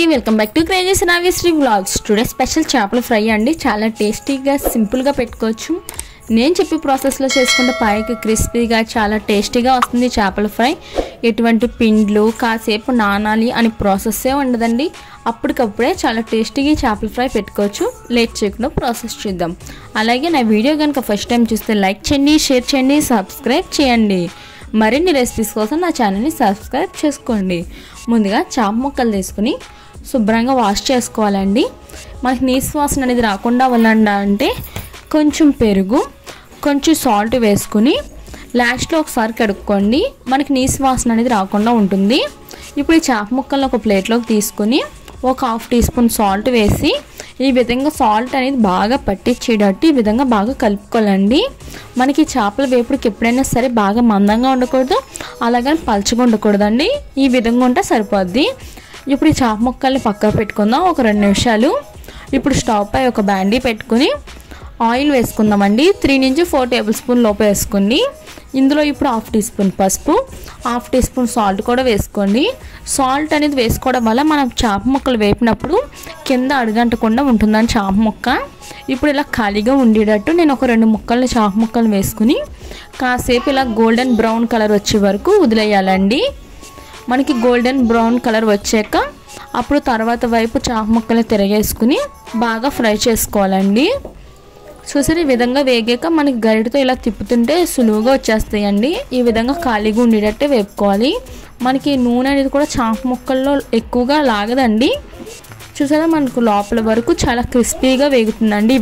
Welcome back to crazy Nageswari vlogs. Today special చేపల fry అండి. చాలా టేస్టీగా సింపుల్గా పెట్టుకోవచ్చు. నేను చెప్పే ప్రాసెస్లో చేసుకుంటే పైకి క్రిస్పీగా చాలా టేస్టీగా వస్తుంది చేపల ఫ్రై. ఎటువంటి పిండ్లు కాసేపు నానాలి అని ప్రాసెస్సే ఉండదండి. అప్పటికప్పుడే చాలా టేస్టీగా చేపల ఫ్రై పెట్టుకోవచ్చు. లేట్ చేయకుండా ప్రాసెస్ చూద్దాం. అలాగే నా వీడియో కనుక ఫస్ట్ టైం చూస్తే లైక్ చేయండి, షేర్ చేయండి, సబ్స్క్రైబ్ చేయండి. మరిన్ని రెసిపీస్ కోసం నా ఛానల్ని సబ్స్క్రైబ్ చేసుకోండి. ముందుగా చేప ముక్కలు తీసుకుని శుభ్రంగా వాష్ చేసుకోవాలండి. మనకి నీసు వాసన అనేది రాకుండా ఉండాలంటే కొంచెం పెరుగు, కొంచెం సాల్ట్ వేసుకుని లాస్ట్లో ఒకసారి కడుక్కోండి. మనకి నీసు వాసన అనేది రాకుండా ఉంటుంది. ఇప్పుడు ఈ చేప ముక్కలను ఒక ప్లేట్లోకి తీసుకుని ఒక 1/2 టీ స్పూన్ సాల్ట్ వేసి ఈ విధంగా సాల్ట్ అనేది బాగా పట్టించేటట్టు ఈ విధంగా బాగా కలుపుకోవాలండి. మనకి చేపల వేపుడికి ఎప్పుడైనా సరే బాగా మందంగా ఉండకూడదు, అలాగని పలుచగా ఉండకూడదండి. ఈ విధంగా ఉంటే సరిపోద్ది. ఇప్పుడు ఈ చేప ముక్కల్ని పక్కకు పెట్టుకుందాం ఒక 2 నిమిషాలు. ఇప్పుడు స్టవ్ పై ఒక బాండీ పెట్టుకుని ఆయిల్ వేసుకుందామండి. 3 నుంచి 4 టేబుల్ స్పూన్ లోపు వేసుకోండి. ఇందులో ఇప్పుడు 1/2 టీ స్పూన్ పసుపు, 1/2 టీ స్పూన్ సాల్ట్ కూడా వేసుకోండి. సాల్ట్ అనేది వేసుకోవడం వల్ల మనం చేప ముక్కలు వేపినప్పుడు కింద అడుగంటకుండా ఉంటుందని చేప ముక్క. ఇప్పుడు ఇలా ఖాళీగా ఉండేటట్టు నేను ఒక 2 ముక్కల్ని చేప ముక్కలు వేసుకుని కాసేపు ఇలా గోల్డెన్ బ్రౌన్ కలర్ వచ్చే వరకు వదిలేయాలండి. మనకి గోల్డెన్ బ్రౌన్ కలర్ వచ్చాక అప్పుడు తర్వాత వైపు చేప ముక్కలు తిరగేసుకుని బాగా ఫ్రై చేసుకోవాలండి. చూసారు, ఈ విధంగా వేగాక మనకి గరిటతో ఇలా తిప్పుతుంటే సులువుగా వచ్చేస్తాయండి. ఈ విధంగా ఖాళీగా ఉండేటట్టే వేపుకోవాలి. మనకి నూనె అనేది కూడా చేప ముక్కల్లో ఎక్కువగా లాగదండి. చూసారా, మనకు లోపల వరకు చాలా క్రిస్పీగా వేగుతుందండి.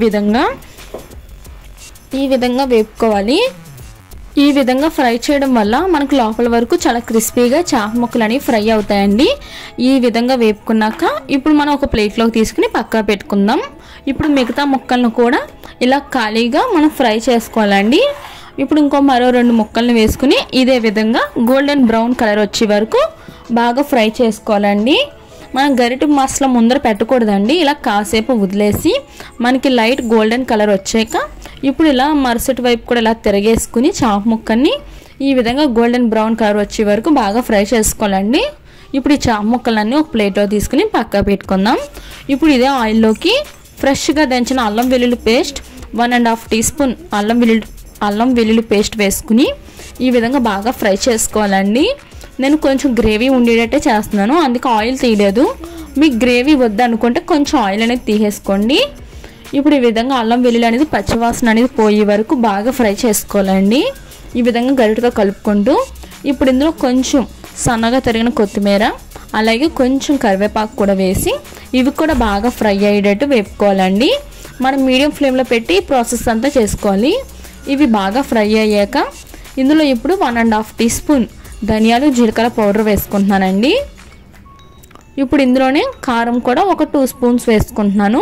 ఈ విధంగా వేపుకోవాలి. ఈ విధంగా ఫ్రై చేయడం వల్ల మనకు లోపల వరకు చాలా క్రిస్పీగా చేప ముక్కలు అనేవి ఫ్రై అవుతాయండి. ఈ విధంగా వేపుకున్నాక ఇప్పుడు మనం ఒక ప్లేట్లోకి తీసుకుని పక్కా పెట్టుకుందాం. ఇప్పుడు మిగతా ముక్కలను కూడా ఇలా ఖాళీగా మనం ఫ్రై చేసుకోవాలండి. ఇప్పుడు మరో 2 ముక్కల్ని వేసుకుని ఇదే విధంగా గోల్డెన్ బ్రౌన్ కలర్ వచ్చే వరకు బాగా ఫ్రై చేసుకోవాలండి. మనం గరిటె మసాలా ముందర పెట్టకూడదండి. ఇలా కాసేపు వదిలేసి మనకి లైట్ గోల్డెన్ కలర్ వచ్చాక ఇప్పుడు ఇలా మరుసటి వైపు కూడా ఇలా తిరగేసుకుని చేప ముక్కల్ని ఈ విధంగా గోల్డెన్ బ్రౌన్ కలర్ వచ్చే వరకు బాగా ఫ్రై చేసుకోవాలండి. ఇప్పుడు ఈ చేప ముక్కలన్నీ ఒక ప్లేట్లో తీసుకుని పక్కా పెట్టుకుందాం. ఇప్పుడు ఇదే ఆయిల్లోకి ఫ్రెష్గా దంచిన అల్లం వెల్లుల్లి పేస్ట్ 1.5 టీ స్పూన్ అల్లం వెల్లుల్లి పేస్ట్ వేసుకుని ఈ విధంగా బాగా ఫ్రై చేసుకోవాలండి. నేను కొంచెం గ్రేవీ ఉండేటట్టే చేస్తున్నాను, అందుకే ఆయిల్ తీయలేదు. మీకు గ్రేవీ వద్దనుకుంటే కొంచెం ఆయిల్ అనేది తీసేసుకోండి. ఇప్పుడు ఈ విధంగా అల్లం వెల్లుల్లి అనేది పచ్చివాసన అనేది పోయే వరకు బాగా ఫ్రై చేసుకోవాలండి. ఈ విధంగా గరిటెతో కలుపుకుంటూ ఇప్పుడు ఇందులో కొంచెం సన్నగా తరిగిన కొత్తిమీర, అలాగే కొంచెం కరివేపాకు కూడా వేసి ఇవి కూడా బాగా ఫ్రై అయ్యేటట్టు వేపుకోవాలండి. మనం మీడియం ఫ్లేమ్లో పెట్టి ప్రాసెస్ అంతా చేసుకోవాలి. ఇవి బాగా ఫ్రై అయ్యాక ఇందులో ఇప్పుడు 1.5 టీ స్పూన్ ధనియాలు జీలకర్ర పౌడర్ వేసుకుంటున్నానండి. ఇప్పుడు ఇందులోనే కారం కూడా ఒక 2 స్పూన్స్ వేసుకుంటున్నాను.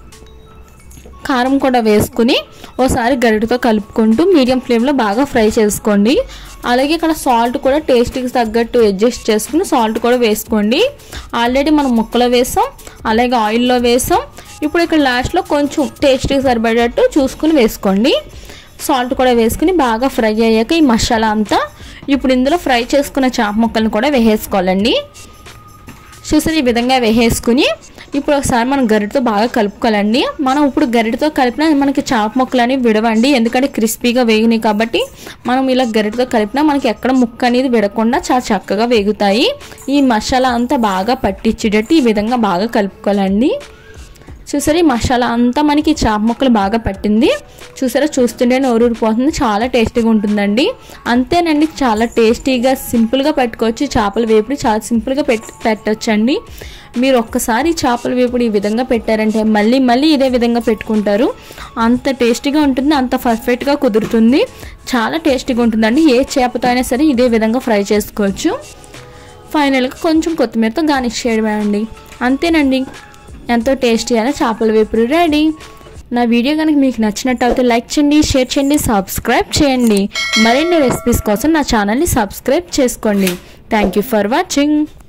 కారం కూడా వేసుకుని ఒకసారి గరిటెతో కలుపుకుంటూ మీడియం ఫ్లేమ్లో బాగా ఫ్రై చేసుకోండి. అలాగే ఇక్కడ సాల్ట్ కూడా టేస్ట్కి తగ్గట్టు అడ్జస్ట్ చేసుకుని సాల్ట్ కూడా వేసుకోండి. ఆల్రెడీ మనం ముక్కలో వేసాం, అలాగే ఆయిల్లో వేసాం. ఇప్పుడు ఇక్కడ లాస్ట్లో కొంచెం టేస్ట్కి సరిపడేటట్టు చూసుకుని వేసుకోండి. సాల్ట్ కూడా వేసుకుని బాగా ఫ్రై అయ్యాక ఈ మసాలా అంతా ఇప్పుడు ఇందులో ఫ్రై చేసుకున్న చేప ముక్కలను కూడా వేసేసుకోవాలండి. చూసారు, ఈ విధంగా వేసేసుకుని ఇప్పుడు ఒకసారి మనం గరిటెతో బాగా కలుపుకోవాలండి. మనం ఇప్పుడు గరిటెతో కలిపినా మనకి చేప ముక్కలు అనేవి విడవండి, ఎందుకంటే క్రిస్పీగా వేగినాయి కాబట్టి. మనం ఇలా గరిటెతో కలిపినా మనకి ఎక్కడ ముక్క అనేది విడకుండా చాలా చక్కగా వేగుతాయి. ఈ మసాలా అంతా బాగా పట్టించేటట్టు ఈ విధంగా బాగా కలుపుకోవాలండి. చూసారా, ఈ మసాలా అంతా మనకి చేప ముక్కలు బాగా పట్టింది. చూసారా, చూస్తుంటే నోరూరిపోతుంది. చాలా టేస్టీగా ఉంటుందండి. అంతేనండి, చాలా టేస్టీగా సింపుల్గా పెట్టుకోవచ్చు. చేపల వేపుడు చాలా సింపుల్గా పెట్టొచ్చండి. మీరు ఒక్కసారి చేపల వేపుడు ఈ విధంగా పెట్టారంటే మళ్ళీ ఇదే విధంగా పెట్టుకుంటారు. అంత టేస్టీగా ఉంటుంది, అంత పర్ఫెక్ట్గా కుదురుతుంది. చాలా టేస్టీగా ఉంటుందండి. ఏ చేపతో అయినా సరే ఇదే విధంగా ఫ్రై చేసుకోవచ్చు. ఫైనల్గా కొంచెం కొత్తిమీరతో గార్నిష్ చేయడమే అండి. అంతేనండి, ఎంతో టేస్టీ అయిన చేపల వేపుడు రెడీ. నా వీడియో కనుక మీకు నచ్చినట్టయితే లైక్ చేయండి, షేర్ చేయండి, సబ్స్క్రైబ్ చేయండి. మరిన్ని రెసిపీస్ కోసం నా ఛానల్ని సబ్స్క్రైబ్ చేసుకోండి. Thank you for watching.